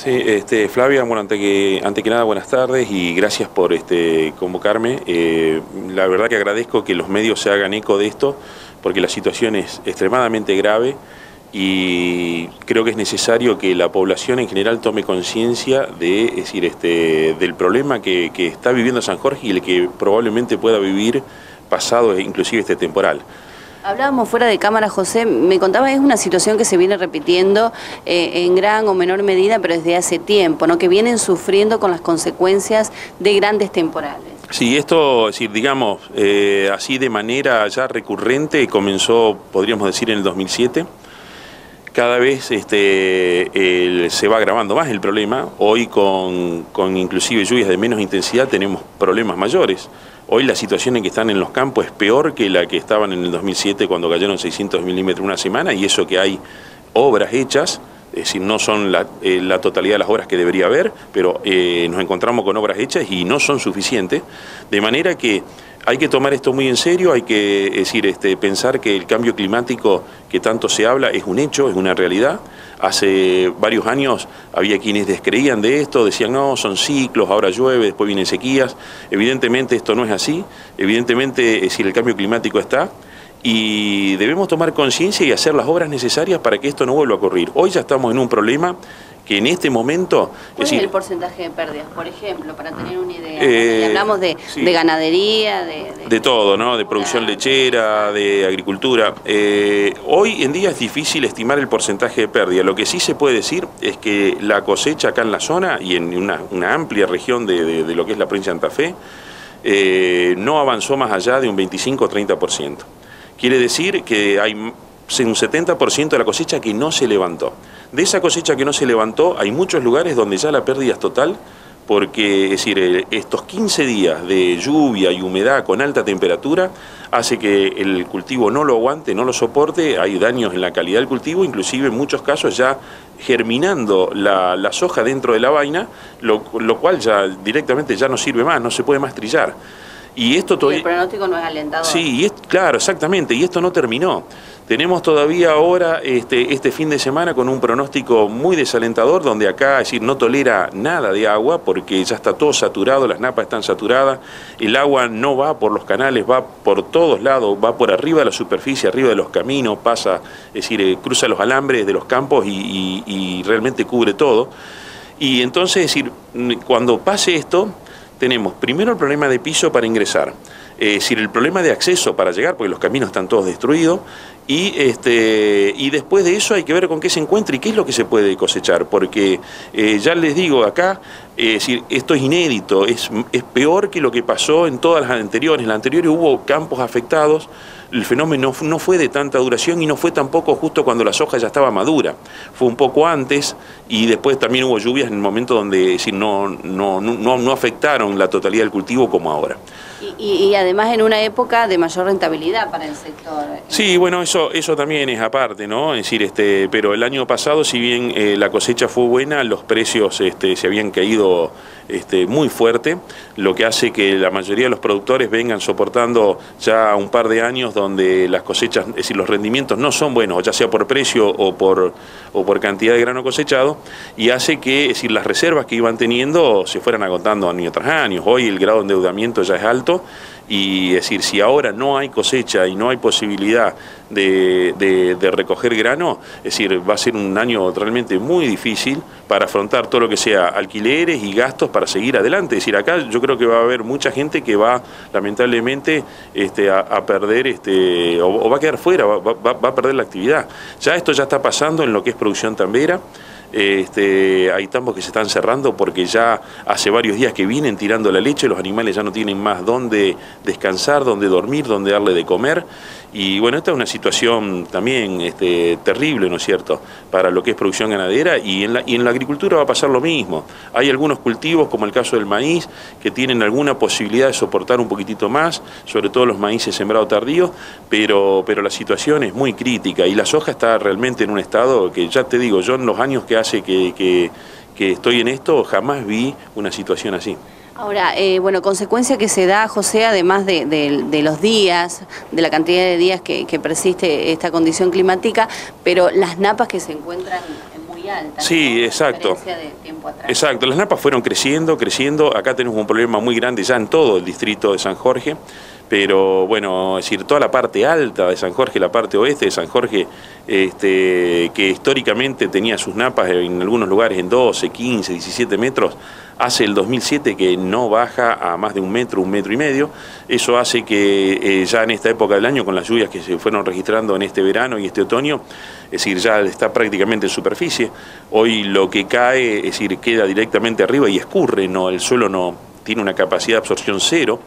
Sí, Flavia, bueno, ante que nada, buenas tardes y gracias por convocarme. La verdad que agradezco que los medios se hagan eco de esto, porque la situación es extremadamente grave y creo que es necesario que la población en general tome conciencia del problema que está viviendo San Jorge y el que probablemente pueda vivir pasado inclusive este temporal. Hablábamos fuera de cámara, José, me contaba, es una situación que se viene repitiendo en gran o menor medida, pero desde hace tiempo, ¿no? Que vienen sufriendo con las consecuencias de grandes temporales. Sí, esto, digamos, así de manera ya recurrente, comenzó, podríamos decir, en el 2007. Cada vez se va agravando más el problema. Hoy con inclusive lluvias de menos intensidad tenemos problemas mayores. Hoy la situación en que están en los campos es peor que la que estaban en el 2007 cuando cayeron 600 milímetros una semana, y eso que hay obras hechas, es decir, no son la totalidad de las obras que debería haber, pero nos encontramos con obras hechas y no son suficientes, de manera que hay que tomar esto muy en serio, hay que pensar que el cambio climático que tanto se habla es un hecho, es una realidad. Hace varios años había quienes descreían de esto, decían no, son ciclos, ahora llueve, después vienen sequías. Evidentemente esto no es así, evidentemente el cambio climático está y debemos tomar conciencia y hacer las obras necesarias para que esto no vuelva a ocurrir. Hoy ya estamos en un problema que en este momento... ¿Cuál es el porcentaje de pérdidas, por ejemplo, para tener una idea? Hablamos de ganadería, de todo, ¿no? De producción lechera, de agricultura. Hoy en día es difícil estimar el porcentaje de pérdida. Lo que sí se puede decir es que la cosecha acá en la zona y en una amplia región de lo que es la provincia de Santa Fe, no avanzó más allá de un 25 o 30%. Quiere decir que hay un 70% de la cosecha que no se levantó. De esa cosecha que no se levantó, hay muchos lugares donde ya la pérdida es total, porque estos 15 días de lluvia y humedad con alta temperatura hace que el cultivo no lo aguante, no lo soporte, hay daños en la calidad del cultivo, inclusive en muchos casos ya germinando la soja dentro de la vaina, lo cual ya directamente ya no sirve más, no se puede más trillar. Y esto todavía... el pronóstico no es alentador. Sí, claro, exactamente, y esto no terminó. Tenemos todavía ahora este fin de semana con un pronóstico muy desalentador, donde acá, no tolera nada de agua, porque ya está todo saturado, las napas están saturadas, el agua no va por los canales, va por todos lados, va por arriba de la superficie, arriba de los caminos, pasa, cruza los alambres de los campos y realmente cubre todo. Y entonces, cuando pase esto, tenemos primero el problema de piso para ingresar, el problema de acceso para llegar, porque los caminos están todos destruidos, y después de eso hay que ver con qué se encuentra y qué es lo que se puede cosechar, porque ya les digo acá, esto es inédito, es peor que lo que pasó en todas las anteriores. En las anteriores hubo campos afectados, el fenómeno no fue de tanta duración y no fue tampoco justo cuando la soja ya estaba madura, fue un poco antes, y después también hubo lluvias en el momento donde no afectaron la totalidad del cultivo como ahora. Y además en una época de mayor rentabilidad para el sector. Sí, bueno, eso también es aparte, ¿no? Es decir, pero el año pasado, si bien la cosecha fue buena, los precios se habían caído muy fuerte, lo que hace que la mayoría de los productores vengan soportando ya un par de años donde las cosechas, es decir, los rendimientos no son buenos, ya sea por precio o por cantidad de grano cosechado, y hace que las reservas que iban teniendo se fueran agotando año tras año. Hoy el grado de endeudamiento ya es alto, y si ahora no hay cosecha y no hay posibilidad de recoger grano, va a ser un año realmente muy difícil para afrontar todo lo que sea alquileres y gastos para seguir adelante. Acá yo creo que va a haber mucha gente que va lamentablemente a perder o va a quedar fuera, va a perder la actividad. Esto ya está pasando en lo que es producción tambera. Hay tambos que se están cerrando porque ya hace varios días que vienen tirando la leche, los animales ya no tienen más dónde descansar, dónde dormir, dónde darle de comer, y bueno, esta es una situación también terrible, ¿no es cierto?, para lo que es producción ganadera, y en la agricultura va a pasar lo mismo. Hay algunos cultivos, como el caso del maíz, que tienen alguna posibilidad de soportar un poquitito más, sobre todo los maíces sembrados tardíos, pero la situación es muy crítica, y la soja está realmente en un estado que, ya te digo, yo en los años que hace que estoy en esto, jamás vi una situación así. Ahora, bueno, consecuencia que se da, José, además de los días, de la cantidad de días que persiste esta condición climática, pero las napas que se encuentran muy alta. Sí, ¿no? exacto. De tiempo atrás. Exacto, las napas fueron creciendo. Acá tenemos un problema muy grande ya en todo el distrito de San Jorge. Pero bueno, es decir, toda la parte alta de San Jorge, la parte oeste de San Jorge, que históricamente tenía sus napas en algunos lugares en 12, 15, 17 metros, hace el 2007 que no baja a más de un metro y medio. Eso hace que ya en esta época del año, con las lluvias que se fueron registrando en este verano y este otoño, es decir, ya está prácticamente en superficie. Hoy lo que cae, es decir, queda directamente arriba y escurre, no, el suelo no tiene una capacidad de absorción cero.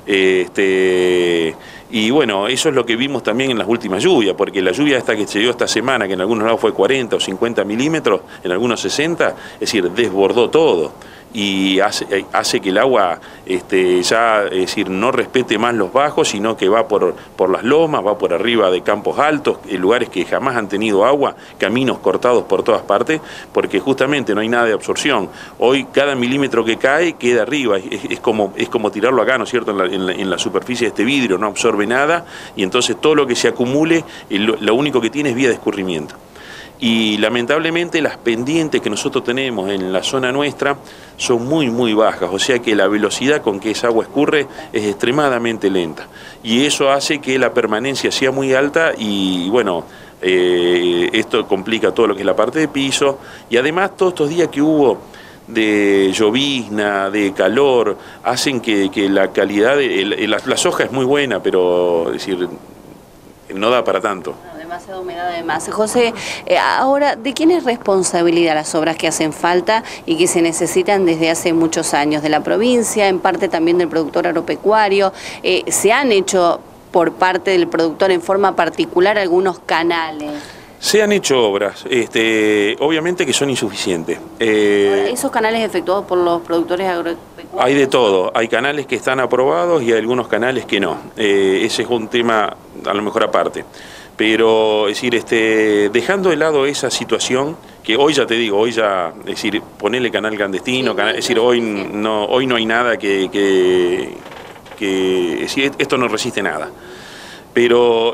Y bueno, eso es lo que vimos también en las últimas lluvias, porque la lluvia esta que se dio esta semana, que en algunos lados fue 40 o 50 milímetros, en algunos 60, es decir, desbordó todo. Y hace que el agua ya, es decir, no respete más los bajos, sino que va por las lomas, va por arriba de campos altos, en lugares que jamás han tenido agua, caminos cortados por todas partes, porque justamente no hay nada de absorción. Hoy cada milímetro que cae queda arriba, es como tirarlo acá, ¿no es cierto?, en la superficie de este vidrio, no absorbe nada, y entonces todo lo que se acumule, lo único que tiene es vía de escurrimiento. Y lamentablemente las pendientes que nosotros tenemos en la zona nuestra son muy bajas, o sea que la velocidad con que esa agua escurre es extremadamente lenta. Y eso hace que la permanencia sea muy alta y bueno, esto complica todo lo que es la parte de piso. Y además todos estos días que hubo de llovizna, de calor, hacen que la calidad la soja es muy buena, pero es decir, no da para tanto. Demasiada humedad además. José, ahora, ¿de quién es responsabilidad las obras que hacen falta y que se necesitan desde hace muchos años? ¿De la provincia, en parte también del productor agropecuario? ¿Se han hecho por parte del productor en forma particular algunos canales? Se han hecho obras, obviamente que son insuficientes. ¿Esos canales efectuados por los productores agropecuarios? Hay de todo, hay canales que están aprobados y hay algunos canales que no. Ese es un tema a lo mejor aparte. Pero, es decir, dejando de lado esa situación, que hoy ya te digo, hoy ya, es decir, ponerle canal clandestino, es decir, hoy no hay nada que es decir, esto no resiste nada. Pero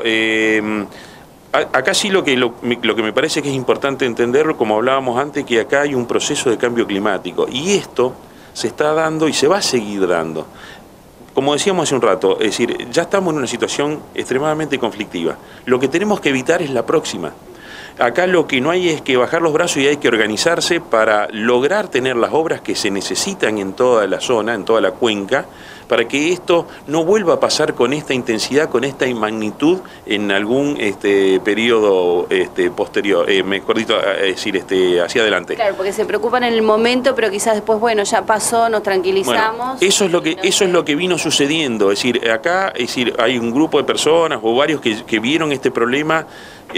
acá sí lo que me parece que es importante entenderlo, como hablábamos antes, que acá hay un proceso de cambio climático, y esto se está dando y se va a seguir dando. Como decíamos hace un rato, es decir, ya estamos en una situación extremadamente conflictiva. Lo que tenemos que evitar es la próxima. Acá lo que no hay es que bajar los brazos y hay que organizarse para lograr tener las obras que se necesitan en toda la zona, en toda la cuenca, para que esto no vuelva a pasar con esta intensidad, con esta magnitud en algún periodo posterior, mejor dicho, es decir, hacia adelante. Claro, porque se preocupan en el momento, pero quizás después, bueno, ya pasó, nos tranquilizamos. Bueno, eso es lo que vino sucediendo, es decir, acá, es decir, hay un grupo de personas o varios que vieron este problema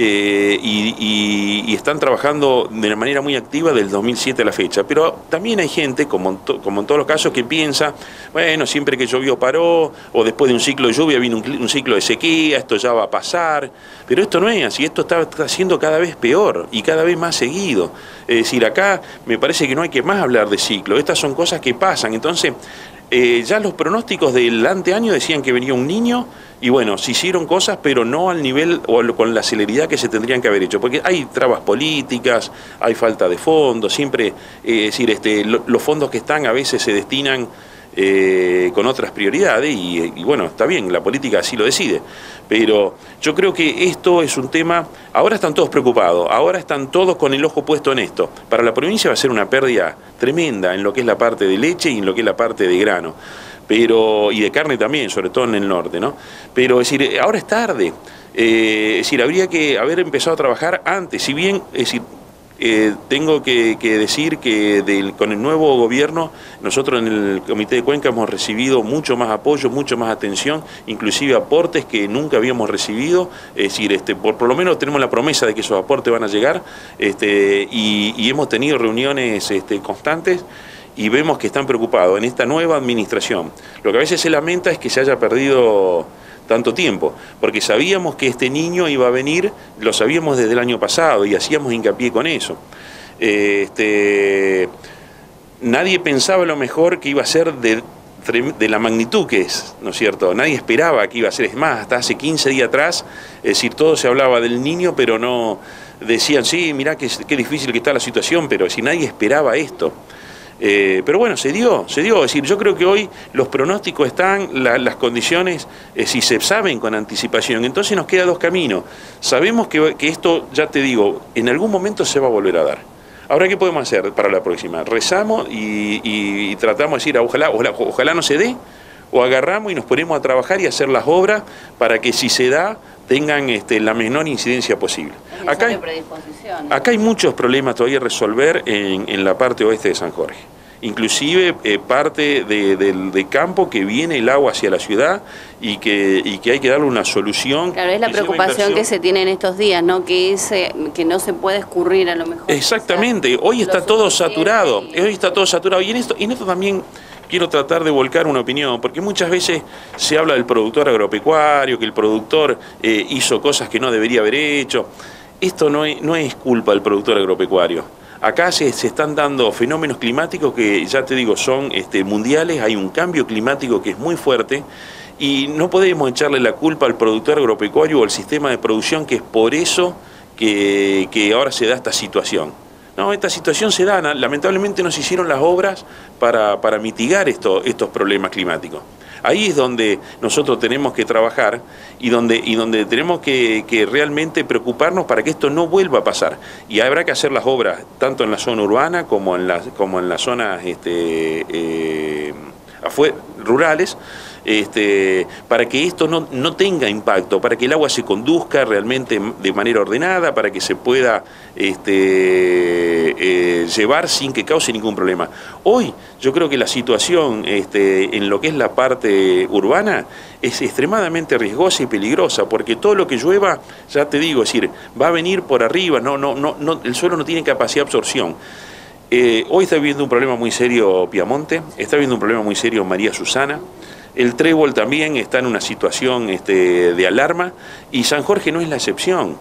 y están trabajando de una manera muy activa del 2007 a la fecha, pero también hay gente, como en todos los casos, que piensa, bueno, siempre que llovió paró, o después de un ciclo de lluvia vino un ciclo de sequía, esto ya va a pasar, pero esto no es así, esto está siendo cada vez peor y cada vez más seguido. Es decir, acá me parece que no hay que más hablar de ciclo, estas son cosas que pasan, entonces ya los pronósticos del anteaño decían que venía un niño, y bueno, se hicieron cosas, pero no al nivel o con la celeridad que se tendrían que haber hecho, porque hay trabas políticas, hay falta de fondos, siempre, es decir, los fondos que están a veces se destinan con otras prioridades y bueno, está bien, la política así lo decide, pero yo creo que esto es un tema, ahora están todos preocupados, ahora están todos con el ojo puesto en esto. Para la provincia va a ser una pérdida tremenda en lo que es la parte de leche y en lo que es la parte de grano, y de carne también, sobre todo en el norte, ¿no? Pero es decir, ahora es tarde, es decir, habría que haber empezado a trabajar antes, si bien, es decir, tengo que decir que con el nuevo gobierno, nosotros en el Comité de Cuenca hemos recibido mucho más apoyo, mucho más atención, inclusive aportes que nunca habíamos recibido, es decir, por lo menos tenemos la promesa de que esos aportes van a llegar, y hemos tenido reuniones constantes, y vemos que están preocupados en esta nueva administración. Lo que a veces se lamenta es que se haya perdido tanto tiempo, porque sabíamos que este niño iba a venir, lo sabíamos desde el año pasado y hacíamos hincapié con eso. Nadie pensaba a lo mejor que iba a ser de la magnitud que es, ¿no es cierto? Nadie esperaba que iba a ser, es más, hasta hace 15 días atrás, es decir, todo se hablaba del niño, pero no decían, sí, mirá qué difícil que está la situación, pero si nadie esperaba esto. Pero bueno, se dio. Es decir, yo creo que hoy los pronósticos están, las condiciones, si se saben con anticipación, entonces nos queda dos caminos. Sabemos que esto, ya te digo, en algún momento se va a volver a dar. Ahora, ¿qué podemos hacer para la próxima? Rezamos y tratamos de decir, ojalá no se dé, o agarramos y nos ponemos a trabajar y a hacer las obras para que si se da, tengan la menor incidencia posible. Acá hay muchos problemas todavía a resolver en la parte oeste de San Jorge. Inclusive parte de campo que viene el agua hacia la ciudad y que hay que darle una solución. Claro, es la preocupación que se tiene en estos días, ¿no? Que no se puede escurrir a lo mejor. Exactamente, hoy está todo saturado, y en esto también quiero tratar de volcar una opinión, porque muchas veces se habla del productor agropecuario, que el productor hizo cosas que no debería haber hecho. Esto no es culpa del productor agropecuario. Acá se están dando fenómenos climáticos que, ya te digo, son mundiales, hay un cambio climático que es muy fuerte, y no podemos echarle la culpa al productor agropecuario o al sistema de producción, que es por eso que ahora se da esta situación. No, esta situación se da, lamentablemente no se hicieron las obras para mitigar estos problemas climáticos. Ahí es donde nosotros tenemos que trabajar y donde tenemos que realmente preocuparnos para que esto no vuelva a pasar. Y habrá que hacer las obras tanto en la zona urbana como en las zonas rurales, para que esto no tenga impacto, para que el agua se conduzca realmente de manera ordenada, para que se pueda llevar sin que cause ningún problema. Hoy yo creo que la situación en lo que es la parte urbana es extremadamente riesgosa y peligrosa, porque todo lo que llueva, ya te digo, es decir, va a venir por arriba, el suelo no tiene capacidad de absorción. Hoy está viviendo un problema muy serio Piamonte, está viviendo un problema muy serio María Susana. El Trébol también está en una situación de alarma, y San Jorge no es la excepción.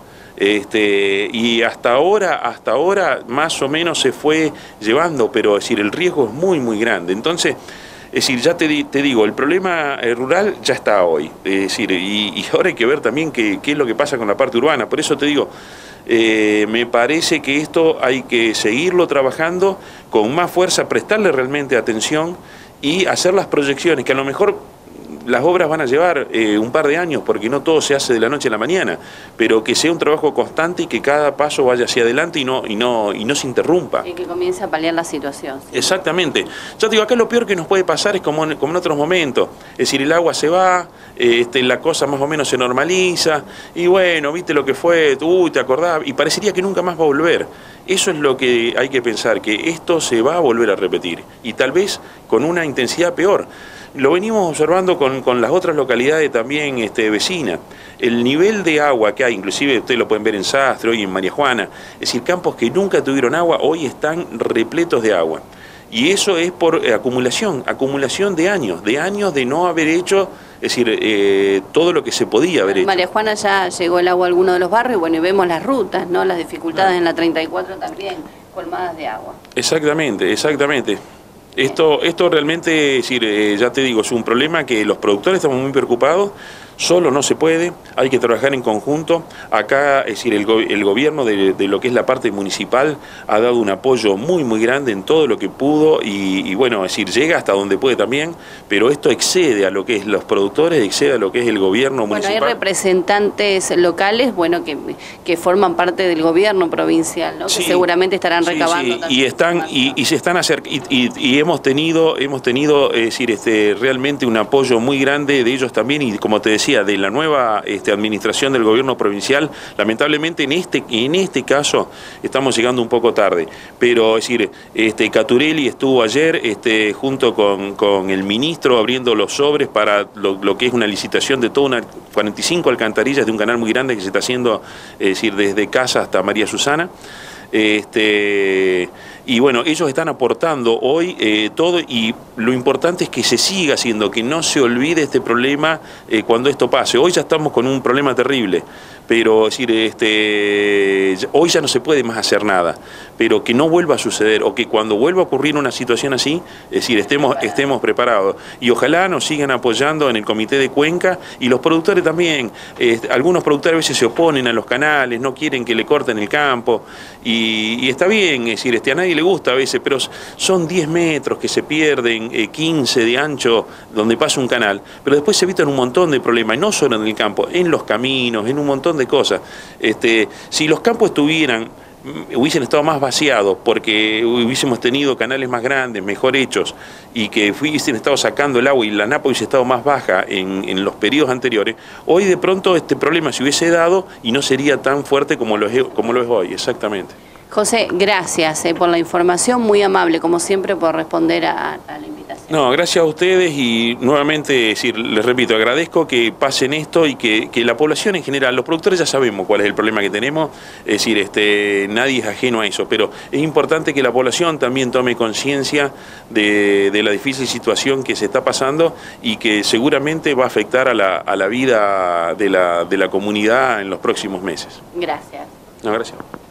Y hasta ahora más o menos se fue llevando, pero es decir, el riesgo es muy, muy grande. Entonces, es decir, ya te digo, el problema rural ya está hoy. Es decir, y ahora hay que ver también qué es lo que pasa con la parte urbana. Por eso te digo, me parece que esto hay que seguirlo trabajando con más fuerza, prestarle realmente atención y hacer las proyecciones, que a lo mejor las obras van a llevar un par de años, porque no todo se hace de la noche a la mañana, pero que sea un trabajo constante y que cada paso vaya hacia adelante y no se interrumpa. Y que comience a paliar la situación. ¿Sí? Exactamente. Yo te digo, acá lo peor que nos puede pasar es como en otros momentos, es decir, el agua se va, la cosa más o menos se normaliza, y bueno, viste lo que fue, te acordás, y parecería que nunca más va a volver. Eso es lo que hay que pensar, que esto se va a volver a repetir, y tal vez con una intensidad peor. Lo venimos observando con las otras localidades también vecinas. El nivel de agua que hay, inclusive ustedes lo pueden ver en Sastre, hoy en María Juana, es decir, campos que nunca tuvieron agua, hoy están repletos de agua. Y eso es por acumulación de años de no haber hecho, es decir, todo lo que se podía haber hecho. María Juana ya llegó el agua a algunos de los barrios, bueno, y vemos las rutas, ¿no? Las dificultades en la 34 también, colmadas de agua. Exactamente. Esto realmente, es decir, ya te digo, es un problema que los productores estamos muy preocupados. Solo no se puede, hay que trabajar en conjunto. Acá, es decir, el gobierno de lo que es la parte municipal ha dado un apoyo muy, muy grande en todo lo que pudo y bueno, es decir, llega hasta donde puede también, pero esto excede a lo que es los productores, excede a lo que es el gobierno municipal. Bueno, hay representantes locales, bueno, que forman parte del gobierno provincial, ¿no? Sí, que seguramente estarán recabando. Sí. Y se están acercando, y hemos tenido, es decir, realmente un apoyo muy grande de ellos también, y como te decía, de la nueva administración del gobierno provincial. Lamentablemente en este caso estamos llegando un poco tarde, pero es decir, Caturelli estuvo ayer junto con el ministro abriendo los sobres para lo que es una licitación de toda 45 alcantarillas de un canal muy grande que se está haciendo, es decir, desde Casa hasta María Susana. Y bueno, ellos están aportando hoy todo, y lo importante es que se siga haciendo, que no se olvide este problema cuando esto pase. Hoy ya estamos con un problema terrible, pero es decir, hoy ya no se puede más hacer nada, pero que no vuelva a suceder, o que cuando vuelva a ocurrir una situación así, es decir, estemos preparados. Y ojalá nos sigan apoyando en el Comité de Cuenca, y los productores también. Algunos productores a veces se oponen a los canales, no quieren que le corten el campo, y está bien, es decir, a nadie le gusta a veces, pero son 10 metros que se pierden, 15 de ancho donde pasa un canal, pero después se evitan un montón de problemas, y no solo en el campo, en los caminos, en un montón de cosas. Si los campos hubiesen estado más vaciados porque hubiésemos tenido canales más grandes, mejor hechos, y que hubiesen estado sacando el agua y la napa hubiese estado más baja en los periodos anteriores, hoy de pronto este problema se hubiese dado y no sería tan fuerte como lo es hoy, exactamente. José, gracias por la información, muy amable, como siempre, por responder a la invitación. No, gracias a ustedes, y nuevamente, les repito, agradezco que pasen esto y que la población en general, los productores ya sabemos cuál es el problema que tenemos, es decir, nadie es ajeno a eso, pero es importante que la población también tome conciencia de la difícil situación que se está pasando y que seguramente va a afectar a la vida de la comunidad en los próximos meses. Gracias. No, gracias.